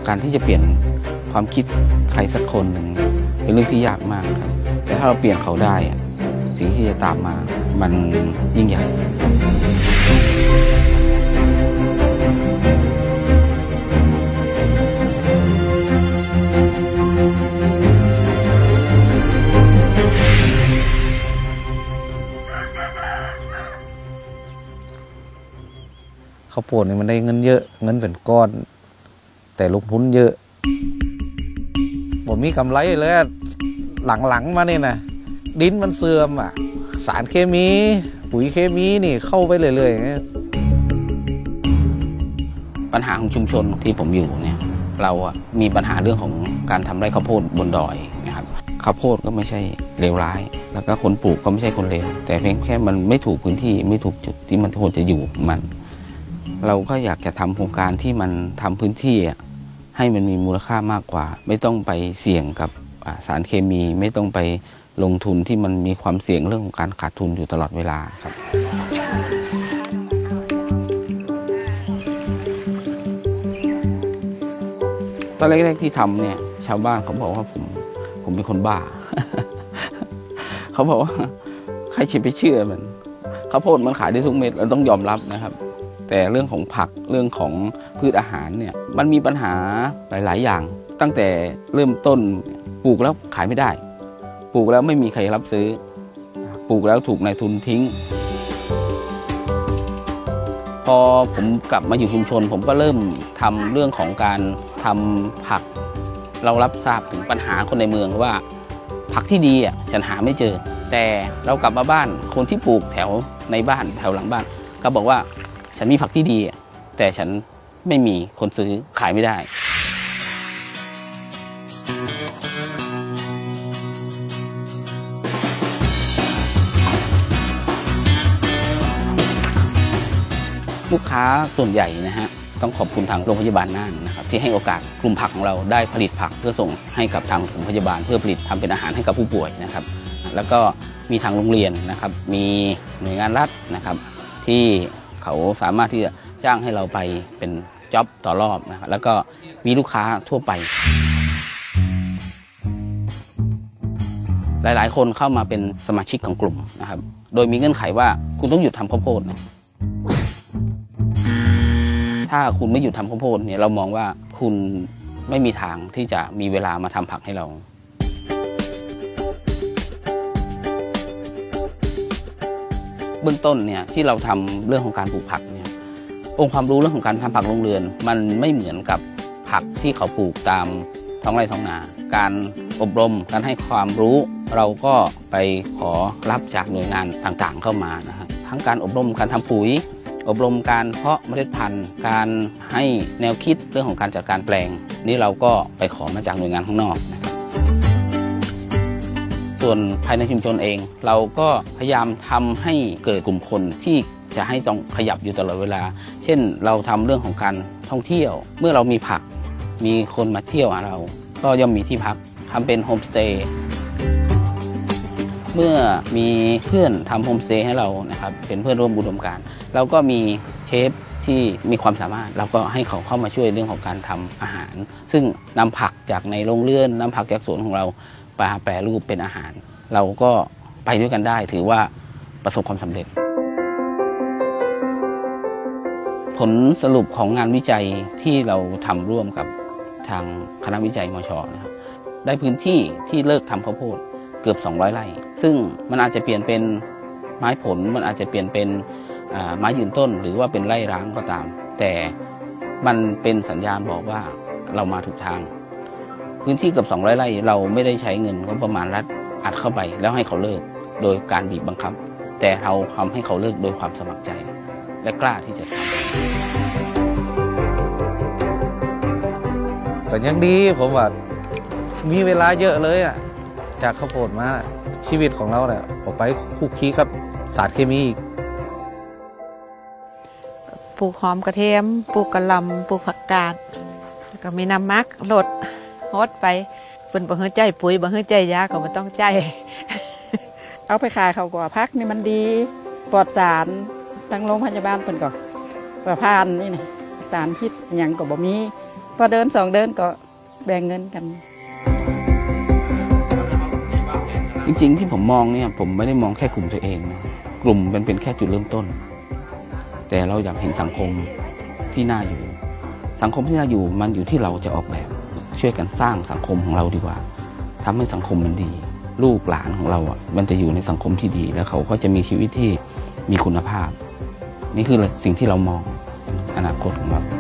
การที่จะเปลี่ยนความคิดใครสักคนหนึ่งเป็นเรื่องที่ยากมากครับแต่ถ้าเราเปลี่ยนเขาได้สิ่งที่จะตามมามันยิ่งใหญ่ข้าวโพดนี่มันได้เงินเยอะเงินเป็นก้อนแต่ลงทุนเยอะผมมีกำไรเลยหลังๆมาเนี่ยนะดินมันเสื่อมสารเคมีปุ๋ยเคมีนี่เข้าไปเรื่อยๆปัญหาของชุมชนที่ผมอยู่เนี่ยเรามีปัญหาเรื่องของการทำไร่ข้าวโพดบนดอยนะครับข้าวโพดก็ไม่ใช่เลวร้ายแล้วก็คนปลูกก็ไม่ใช่คนเลวแต่เพียงแค่มันไม่ถูกพื้นที่ไม่ถูกจุดที่มันควรจะอยู่มันเราก็อยากจะทำโครงการที่มันทำพื้นที่ให้มันมีมูลค่ามากกว่าไม่ต้องไปเสี่ยงกับสารเคมีไม่ต้องไปลงทุนที่มันมีความเสี่ยงเรื่องของการขาดทุนอยู่ตลอดเวลาครับตอนแรกๆที่ทำเนี่ยชาวบ้านเขาบอกว่าผมเป็นคนบ้า เขาบอกว่าใครจะไปเชื่อมันข้าวโพดมันขายได้ทุกเม็ดเราต้องยอมรับนะครับแต่เรื่องของผักเรื่องของพืชอาหารเนี่ยมันมีปัญหาหลายๆอย่างตั้งแต่เริ่มต้นปลูกแล้วขายไม่ได้ปลูกแล้วไม่มีใครรับซื้อปลูกแล้วถูกนายทุนทิ้งพอผมกลับมาอยู่ชุมชนผมก็เริ่มทำเรื่องของการทำผักเรารับทราบถึงปัญหาคนในเมืองว่าผักที่ดีฉันหาไม่เจอแต่เรากลับมาบ้านคนที่ปลูกแถวในบ้านแถวหลังบ้านก็บอกว่าฉันมีผักที่ดีแต่ฉันไม่มีคนซื้อขายไม่ได้ลูกค้าส่วนใหญ่นะฮะต้องขอบคุณทางโรงพยาบาลน่านนะครับที่ให้โอกาสกลุ่มผักของเราได้ผลิตผักเพื่อส่งให้กับทางโรงพยาบาลเพื่อผลิตทำเป็นอาหารให้กับผู้ป่วยนะครับแล้วก็มีทางโรงเรียนนะครับมีหน่วยงานรัฐนะครับที่เขาสามารถที่จะจ้างให้เราไปเป็นจ็อบต่อรอบนะครับแล้วก็มีลูกค้าทั่วไปหลายๆคนเข้ามาเป็นสมาชิกของกลุ่มนะครับโดยมีเงื่อนไขว่าคุณต้องหยุดทำข้าวโพดนะถ้าคุณไม่หยุดทำข้าวโพดเนี่ยเรามองว่าคุณไม่มีทางที่จะมีเวลามาทำผักให้เราเบื้องต้นเนี่ยที่เราทำเรื่องของการปลูกผักเนี่ยองค์ความรู้เรื่องของการทำผักโรงเรือนมันไม่เหมือนกับผักที่เขาปลูกตามท้องไร่ท้องนาการอบรมการให้ความรู้เราก็ไปขอรับจากหน่วยงานต่างๆเข้ามานะฮะทั้งการอบรมการทำปุ๋ยอบรมการเพาะเมล็ดพันธุ์การให้แนวคิดเรื่องของการจัดการแปลงนี่เราก็ไปขอมาจากหน่วยงานข้างนอกนะครับส่วนภายในชุมชนเองเราก็พยายามทำให้เกิดกลุ่มคนที่จะให้ต้องขยับอยู่ตลอดเวลาเช่นเราทำเรื่องของการท่องเที่ยวเมื่อเรามีผักมีคนมาเที่ยวหาเราก็ย่อมมีที่พักทำเป็นโฮมสเตย์เมื่อมีเพื่อนทำโฮมสเตย์ให้เรานะครับเป็นเพื่อนร่วมอุดมการณ์เราก็มีเชฟที่มีความสามารถเราก็ให้เขาเข้ามาช่วยเรื่องของการทำอาหารซึ่งนำผักจากในโรงเรือนนำผักจากสวนของเราไปแปรรูปเป็นอาหารเราก็ไปด้วยกันได้ถือว่าประสบความสำเร็จผลสรุปของงานวิจัยที่เราทำร่วมกับทางคณะวิจัยมช.นะครับได้พื้นที่ที่เลิกทำข้าวโพดเกือบ200 ไร่ซึ่งมันอาจจะเปลี่ยนเป็นไม้ผลมันอาจจะเปลี่ยนเป็นไม้ยืนต้นหรือว่าเป็นไร่ร้างก็ตามแต่มันเป็นสัญญาณบอกว่าเรามาถูกทางพื้นที่เกือบ200 ไร่เราไม่ได้ใช้เงินงบประมาณรัฐอัดเข้าไปแล้วให้เขาเลิกโดยการบีบบังคับแต่เราทำให้เขาเลิกโดยความสมัครใจและกล้าที่จะทำก็ยังดีผมว่ามีเวลาเยอะเลยจากข้าวโพดมาชีวิตของเราเนี่ยออกไปคุกคีกับสารเคมีอีกปลูกหอมกระเทียมปลูกกระหล่ำปลูกผักกาดก็มีน้ำมักลดฮดไปเป็นบ่เฮือใจปุ๋ยบ่เฮือใจยาก็บ่ต้องใจเอาไปขายเขาก็พักนี่มันดีปลอดสารทั้งโรงพยาบาลเพิ่นก็ประพานนี่นะสารพิษหยังก็บ่มีพอเดิน2 เดือนก็แบ่งเงินกันจริงๆที่ผมมองเนี่ยผมไม่ได้มองแค่กลุ่มตัวเองนะกลุ่มมันเป็นแค่จุดเริ่มต้น แต่เราอยากเห็นสังคมที่น่าอยู่สังคมที่น่าอยู่มันอยู่ที่เราจะออกแบบช่วยกันสร้างสังคมของเราดีกว่าทำให้สังคมมันดีลูกหลานของเราอ่ะมันจะอยู่ในสังคมที่ดีแล้วเขาก็จะมีชีวิตที่มีคุณภาพนี่คือสิ่งที่เรามองอนาคตของเรา